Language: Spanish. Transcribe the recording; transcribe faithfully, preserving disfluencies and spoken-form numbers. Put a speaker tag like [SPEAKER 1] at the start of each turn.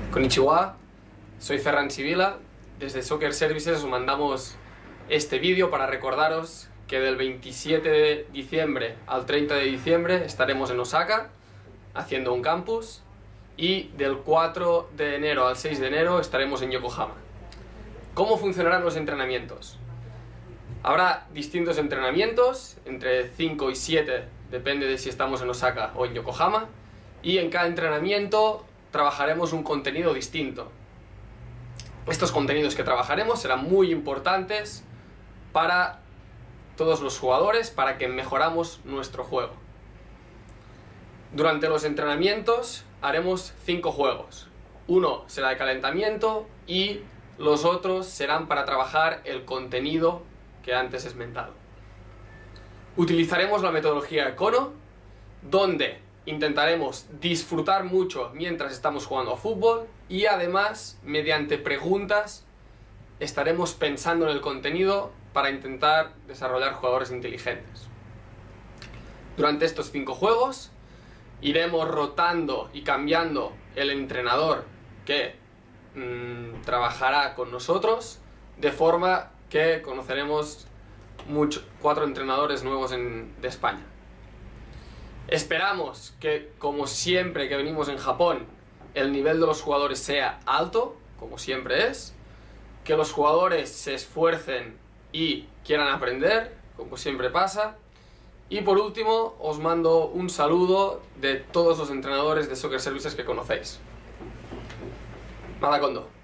[SPEAKER 1] Konnichiwa, soy Ferran Sibila. Desde Soccer Services os mandamos este vídeo para recordaros que del veintisiete de diciembre al treinta de diciembre estaremos en Osaka haciendo un campus, y del cuatro de enero al seis de enero estaremos en Yokohama. ¿Cómo funcionarán los entrenamientos? Habrá distintos entrenamientos, entre cinco y siete, depende de si estamos en Osaka o en Yokohama, y en cada entrenamiento trabajaremos un contenido distinto. Estos contenidos que trabajaremos serán muy importantes para todos los jugadores, para que mejoramos nuestro juego. Durante los entrenamientos haremos cinco juegos. Uno será de calentamiento y los otros serán para trabajar el contenido que antes he esmentado. Utilizaremos la metodología Kono, donde intentaremos disfrutar mucho mientras estamos jugando a fútbol, y además, mediante preguntas, estaremos pensando en el contenido para intentar desarrollar jugadores inteligentes. Durante estos cinco juegos iremos rotando y cambiando el entrenador que mmm, trabajará con nosotros, de forma que conoceremos mucho, cuatro entrenadores nuevos en, de España. Esperamos que, como siempre que venimos en Japón, el nivel de los jugadores sea alto, como siempre es, que los jugadores se esfuercen y quieran aprender, como siempre pasa. Y por último, os mando un saludo de todos los entrenadores de Soccer Services que conocéis. Mada Kondo.